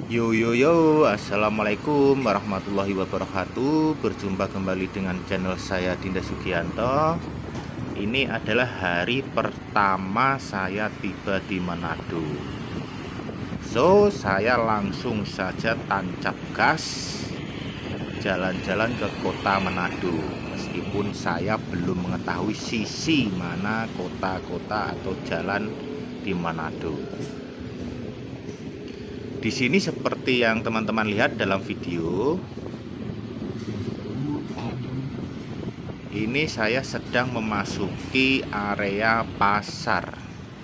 Yo yo yo, assalamualaikum warahmatullahi wabarakatuh. Berjumpa kembali dengan channel saya Dinda Sugianto. Ini adalah hari pertama saya tiba di Manado. So, saya langsung saja tancap gas jalan-jalan ke kota Manado. Meskipun saya belum mengetahui sisi mana kota-kota atau jalan di Manado. Di sini seperti yang teman-teman lihat dalam video, ini saya sedang memasuki area pasar.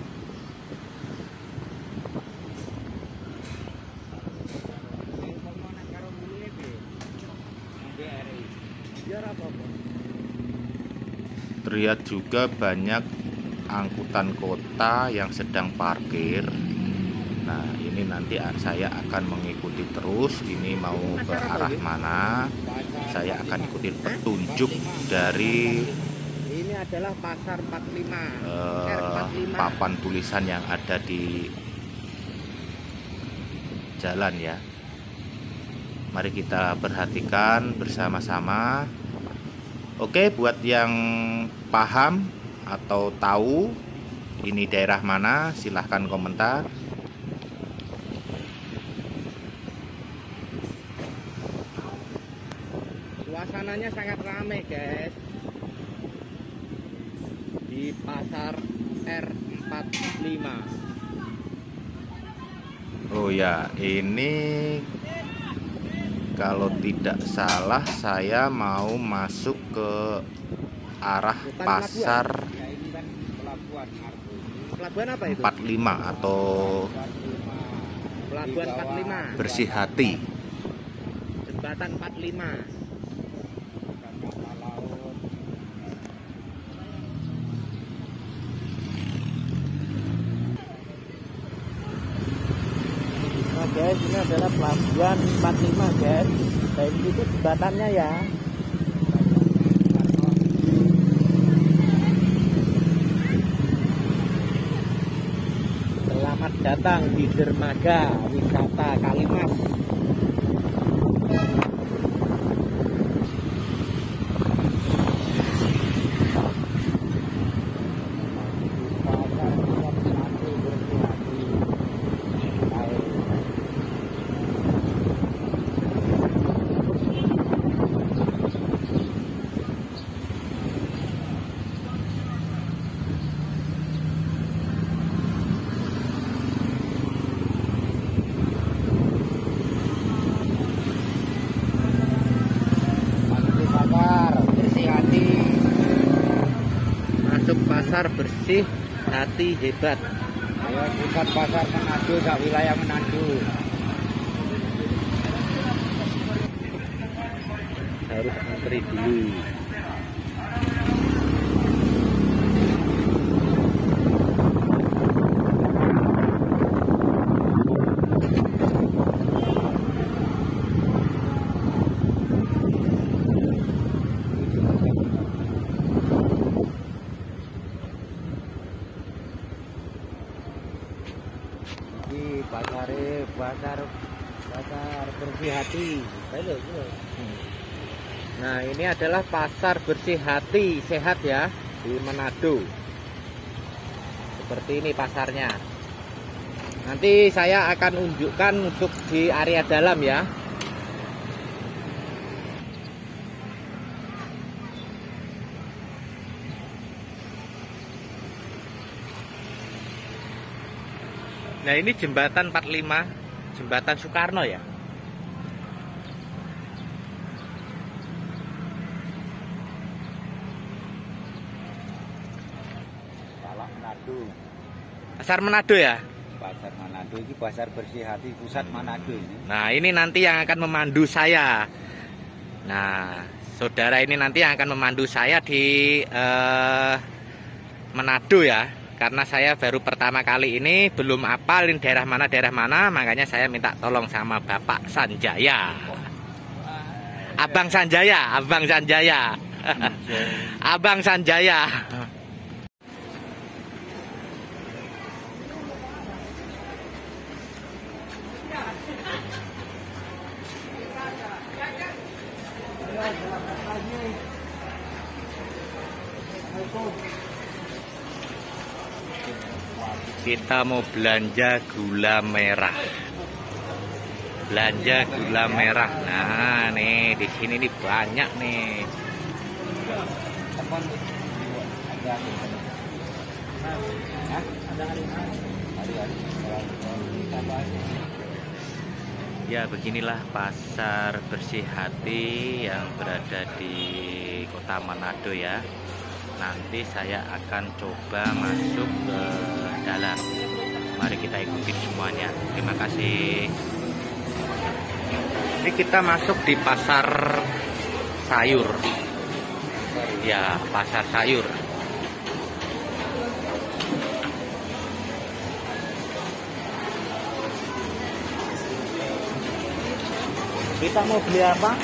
Terlihat juga banyak angkutan kota yang sedang parkir. Nah, ini nanti saya akan mengikuti terus. Ini mau ke arah mana? Saya akan ikuti petunjuk dari ini adalah pasar 45. papan tulisan yang ada di jalan ya. Mari kita perhatikan bersama-sama. Oke, buat yang paham atau tahu ini daerah mana, silahkan komentar. Suasananya sangat ramai guys di pasar R45. Oh ya, ini kalau tidak salah saya mau masuk ke arah Bukan pasar pelabuhan. Ya, ini kan pelabuhan apa itu? 45 atau Pelabuhan 45. Bersih Hati. Jembatan 45. Guys, ini adalah pelabuhan 45 guys. Dan itu jembatannya ya. Selamat datang di dermaga wisata Kalimas. Pasar bersih hati hebat. Ayo pusat pasar Manado, wilayah Manado. Harus antri dulu. Pasar bersih hati. Nah, ini adalah pasar bersih hati sehat ya di Manado. Seperti ini pasarnya. Nanti saya akan unjukkan untuk di area dalam ya. Nah, ini jembatan 45, jembatan Soekarno ya. Manado. Pasar Manado ya. Pasar Manado ini pasar bersih hati pusat Manado ini. Nah, ini nanti yang akan memandu saya. Nah, saudara ini nanti yang akan memandu saya di Manado ya. Karena saya baru pertama kali ini belum hafalin daerah mana, makanya saya minta tolong sama Bapak Sanjaya. Abang Sanjaya, Abang Sanjaya. Abang Sanjaya. Kita mau belanja gula merah. Belanja gula merah. Nah, nih di sini nih banyak nih. Ya, beginilah pasar bersih hati yang berada di Kota Manado ya. Nanti saya akan coba masuk ke dalam. Mari kita ikuti semuanya. Terima kasih. Ini kita masuk di pasar sayur. Ya, pasar sayur. Kita mau beli apa?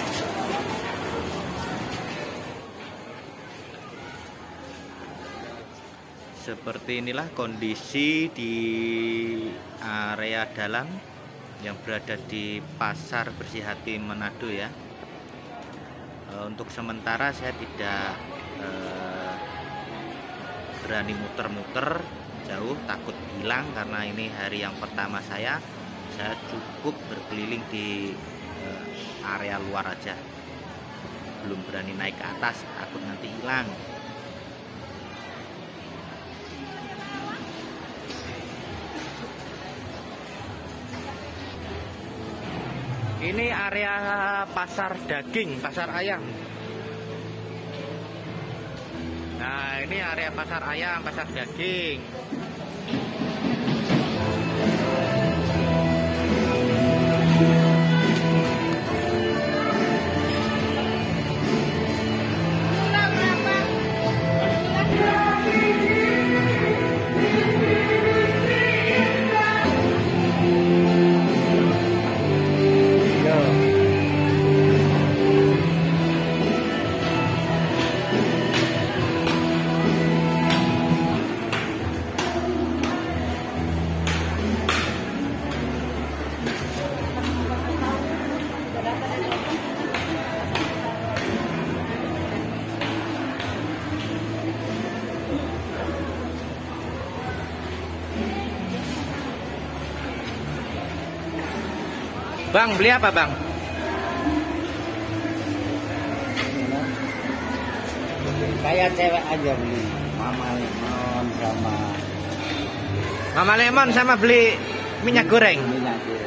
Seperti inilah kondisi di area dalam yang berada di pasar bersih hati Manado ya. Untuk sementara saya tidak berani muter-muter jauh, takut hilang karena ini hari yang pertama saya cukup berkeliling di area luar aja, belum berani naik ke atas, takut nanti hilang. Ini area pasar daging, pasar ayam. Nah, ini area pasar ayam, pasar daging. Bang, beli apa bang? Kayak cewek aja beli Mama Lemon sama Mama Lemon sama beli minyak goreng. minyak goreng.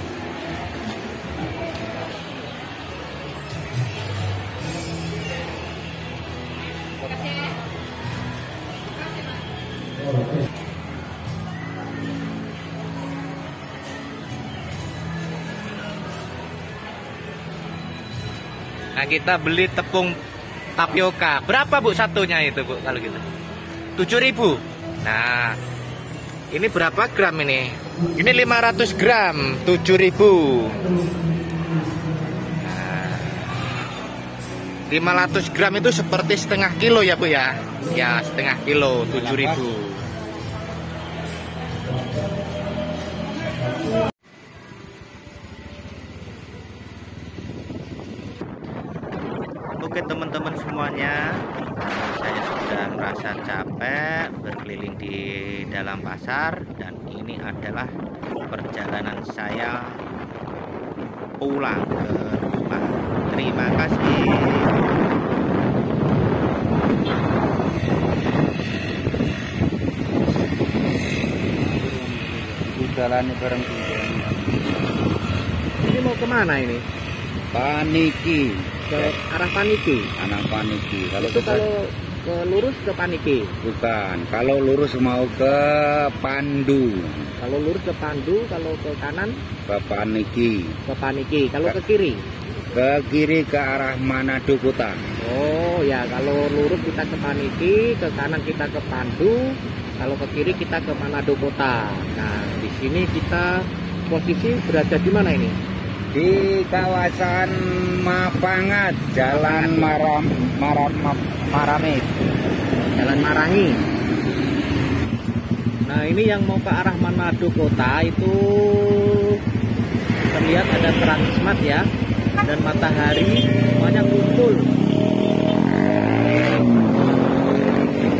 Nah, kita beli tepung tapioka. Berapa Bu satunya itu Bu kalau gitu? 7.000. Nah, ini berapa gram ini? Ini 500 gram, 7.000. Nah, 500 gram itu seperti setengah kilo ya Bu ya? Ya, setengah kilo, 7.000. Oke teman-teman semuanya, saya sudah merasa capek berkeliling di dalam pasar dan ini adalah perjalanan saya pulang ke rumah. Terima kasih. Jalan bareng. Ini mau kemana ini? Paniki. Ke arah Paniki. Anak Paniki. Kalau Itu kalau ke lurus ke Paniki. bukan, kalau lurus mau ke Pandu, Kalau lurus ke Pandu, kalau ke kanan ke Paniki, ke Paniki. Kalau ke kiri. ke kiri ke arah Manado Kota. Oh ya, kalau lurus kita ke Paniki, ke kanan kita ke Pandu, kalau ke kiri kita ke Manado Kota. Nah, di sini kita posisi berada di mana ini? Di kawasan Mapangat, Jalan Maramit. Jalan Marangi. Nah, ini yang mau ke arah Manado Kota itu terlihat ada Transmart ya, dan matahari semuanya kumpul.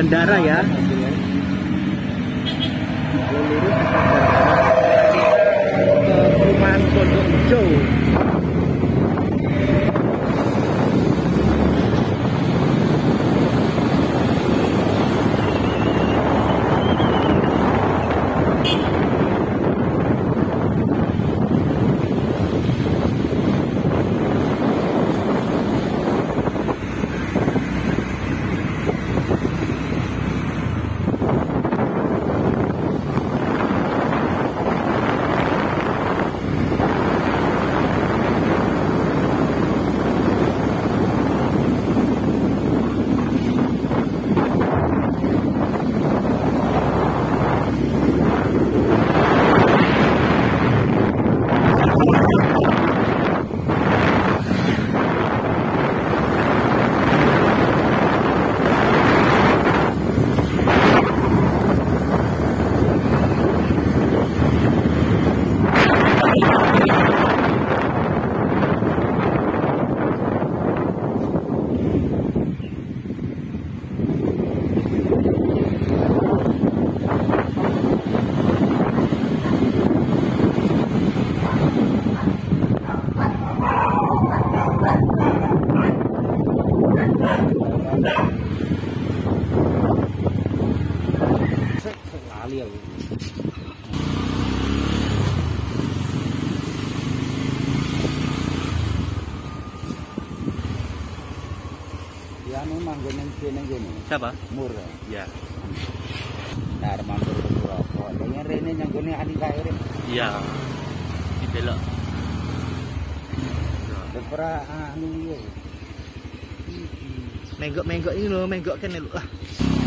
bandara ya. Kalau lurus dekat bandara. Ke perumahan Pondok Hijau. Sekali aku. Ya anu manggon kene kene. Siapa? Mur. Ya. Nar mampir ke rokok. Dene rene nyanggone adi kae rene. Iya. Di belok. Lepra anu ya. Menggok-menggok ini loh, menggok kene lho. Ah.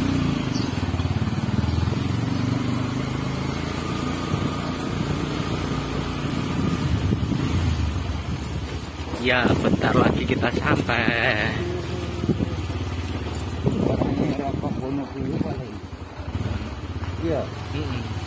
Ya, bentar lagi kita sampai. Rokok bono kuwi paling. Iya. Mm-mm.